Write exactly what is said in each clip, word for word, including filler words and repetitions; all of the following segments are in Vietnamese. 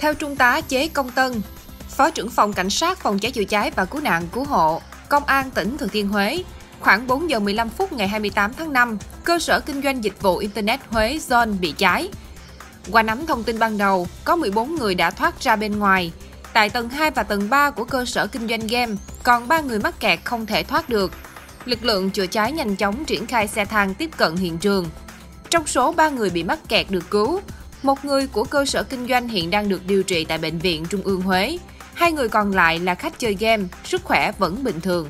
Theo Trung tá Chế Công Tân, Phó trưởng phòng Cảnh sát Phòng cháy chữa cháy và Cứu nạn Cứu hộ, Công an tỉnh Thừa Thiên Huế, khoảng bốn giờ mười lăm phút ngày hai mươi tám tháng năm, cơ sở kinh doanh dịch vụ Internet Huế Zone bị cháy. Qua nắm thông tin ban đầu, có mười bốn người đã thoát ra bên ngoài. Tại tầng hai và tầng ba của cơ sở kinh doanh game, còn ba người mắc kẹt không thể thoát được. Lực lượng chữa cháy nhanh chóng triển khai xe thang tiếp cận hiện trường. Trong số ba người bị mắc kẹt được cứu, một người của cơ sở kinh doanh hiện đang được điều trị tại Bệnh viện Trung ương Huế. Hai người còn lại là khách chơi game, sức khỏe vẫn bình thường.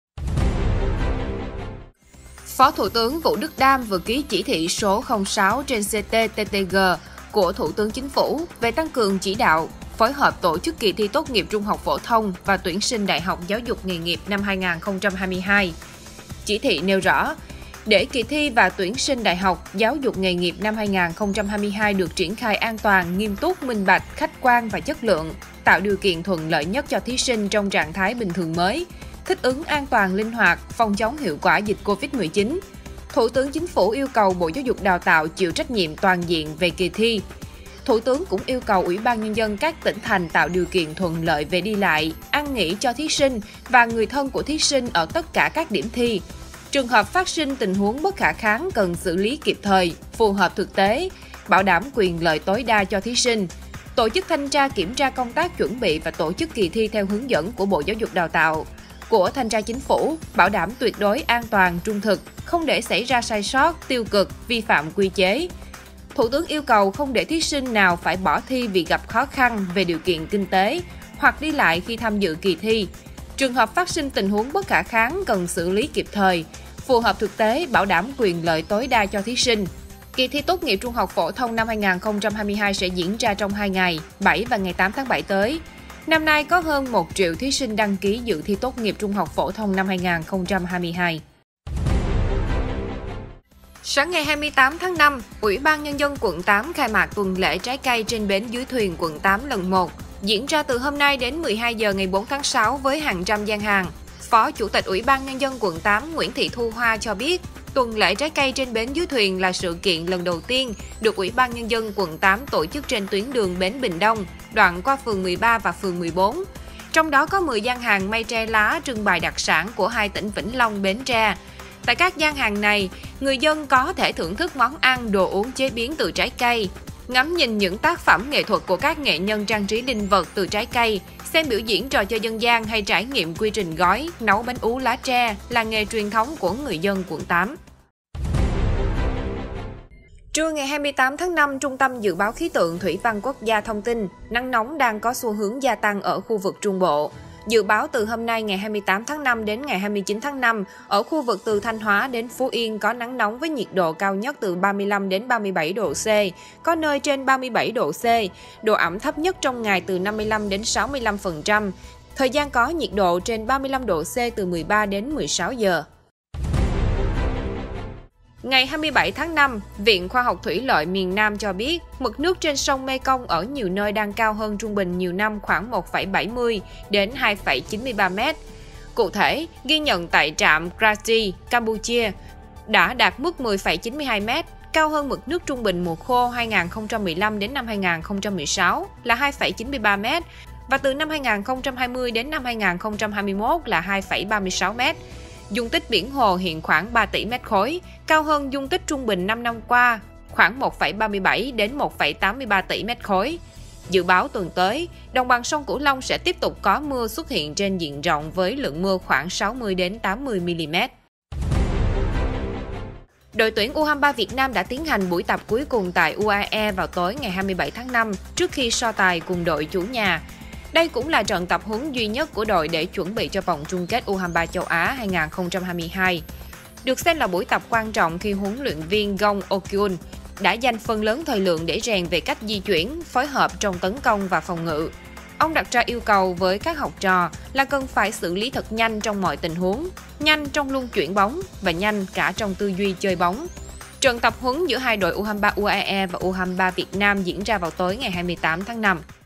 Phó Thủ tướng Vũ Đức Đam vừa ký chỉ thị số không sáu trên C T T T G của Thủ tướng Chính phủ về tăng cường chỉ đạo, phối hợp tổ chức kỳ thi tốt nghiệp trung học phổ thông và tuyển sinh đại học giáo dục nghề nghiệp năm hai nghìn không trăm hai mươi hai. Chỉ thị nêu rõ, để kỳ thi và tuyển sinh đại học giáo dục nghề nghiệp năm hai nghìn không trăm hai mươi hai được triển khai an toàn, nghiêm túc, minh bạch, khách quan và chất lượng, tạo điều kiện thuận lợi nhất cho thí sinh trong trạng thái bình thường mới, thích ứng an toàn, linh hoạt, phòng chống hiệu quả dịch Covid mười chín. Thủ tướng Chính phủ yêu cầu Bộ Giáo dục Đào tạo chịu trách nhiệm toàn diện về kỳ thi. Thủ tướng cũng yêu cầu Ủy ban Nhân dân các tỉnh thành tạo điều kiện thuận lợi về đi lại, ăn nghỉ cho thí sinh và người thân của thí sinh ở tất cả các điểm thi. Trường hợp phát sinh tình huống bất khả kháng cần xử lý kịp thời, phù hợp thực tế, bảo đảm quyền lợi tối đa cho thí sinh. Tổ chức thanh tra kiểm tra công tác chuẩn bị và tổ chức kỳ thi theo hướng dẫn của Bộ Giáo dục Đào tạo, của Thanh tra Chính phủ, bảo đảm tuyệt đối an toàn, trung thực, không để xảy ra sai sót, tiêu cực, vi phạm quy chế. Thủ tướng yêu cầu không để thí sinh nào phải bỏ thi vì gặp khó khăn về điều kiện kinh tế hoặc đi lại khi tham dự kỳ thi. Trường hợp phát sinh tình huống bất khả kháng cần xử lý kịp thời, phù hợp thực tế, bảo đảm quyền lợi tối đa cho thí sinh. Kỳ thi tốt nghiệp trung học phổ thông năm hai nghìn không trăm hai mươi hai sẽ diễn ra trong hai ngày, bảy và ngày tám tháng bảy tới. Năm nay có hơn một triệu thí sinh đăng ký dự thi tốt nghiệp trung học phổ thông năm hai nghìn không trăm hai mươi hai. Sáng ngày hai mươi tám tháng năm, Ủy ban Nhân dân quận tám khai mạc tuần lễ trái cây trên bến dưới thuyền quận tám lần một, diễn ra từ hôm nay đến mười hai giờ ngày bốn tháng sáu với hàng trăm gian hàng. Phó Chủ tịch Ủy ban Nhân dân quận tám Nguyễn Thị Thu Hoa cho biết, tuần lễ trái cây trên bến dưới thuyền là sự kiện lần đầu tiên được Ủy ban Nhân dân quận tám tổ chức trên tuyến đường Bến Bình Đông, đoạn qua phường mười ba và phường mười bốn. Trong đó có mười gian hàng mây tre lá trưng bày đặc sản của hai tỉnh Vĩnh Long, Bến Tre. Tại các gian hàng này, người dân có thể thưởng thức món ăn, đồ uống chế biến từ trái cây, ngắm nhìn những tác phẩm nghệ thuật của các nghệ nhân trang trí linh vật từ trái cây, xem biểu diễn trò chơi dân gian hay trải nghiệm quy trình gói, nấu bánh ú lá tre là nghề truyền thống của người dân quận tám. Trưa ngày hai mươi tám tháng năm, Trung tâm Dự báo Khí tượng Thủy văn Quốc gia thông tin, nắng nóng đang có xu hướng gia tăng ở khu vực Trung Bộ. Dự báo từ hôm nay ngày hai mươi tám tháng năm đến ngày hai mươi chín tháng năm, ở khu vực từ Thanh Hóa đến Phú Yên có nắng nóng với nhiệt độ cao nhất từ ba mươi lăm đến ba mươi bảy độ C, có nơi trên ba mươi bảy độ C, độ ẩm thấp nhất trong ngày từ năm mươi lăm đến sáu mươi lăm phần trăm. Thời gian có nhiệt độ trên ba mươi lăm độ C từ mười ba đến mười sáu giờ. Ngày hai mươi bảy tháng năm, Viện Khoa học Thủy lợi miền Nam cho biết, mực nước trên sông Mekong ở nhiều nơi đang cao hơn trung bình nhiều năm khoảng một phẩy bảy mươi đến hai phẩy chín mươi ba mét. Cụ thể, ghi nhận tại trạm Kranji, Campuchia, đã đạt mức mười phẩy chín mươi hai mét, cao hơn mực nước trung bình mùa khô hai nghìn không trăm mười lăm đến năm hai nghìn không trăm mười sáu là hai phẩy chín mươi ba mét, và từ năm hai nghìn không trăm hai mươi đến năm hai nghìn không trăm hai mươi mốt là hai phẩy ba mươi sáu mét. Dung tích biển hồ hiện khoảng ba tỷ mét khối, cao hơn dung tích trung bình năm năm qua khoảng một phẩy ba mươi bảy đến một phẩy tám mươi ba tỷ mét khối. Dự báo tuần tới, đồng bằng sông Cửu Long sẽ tiếp tục có mưa xuất hiện trên diện rộng với lượng mưa khoảng sáu mươi đến tám mươi mi li mét. Đội tuyển U hai mươi ba Việt Nam đã tiến hành buổi tập cuối cùng tại u a e vào tối ngày hai mươi bảy tháng năm trước khi so tài cùng đội chủ nhà. Đây cũng là trận tập huấn duy nhất của đội để chuẩn bị cho vòng chung kết U hai mươi ba châu Á hai nghìn không trăm hai mươi hai. Được xem là buổi tập quan trọng khi huấn luyện viên Gong Okyun đã dành phần lớn thời lượng để rèn về cách di chuyển, phối hợp trong tấn công và phòng ngự. Ông đặt ra yêu cầu với các học trò là cần phải xử lý thật nhanh trong mọi tình huống, nhanh trong luân chuyển bóng và nhanh cả trong tư duy chơi bóng. Trận tập huấn giữa hai đội U hai mươi ba u a e và U hai mươi ba Việt Nam diễn ra vào tối ngày hai mươi tám tháng năm.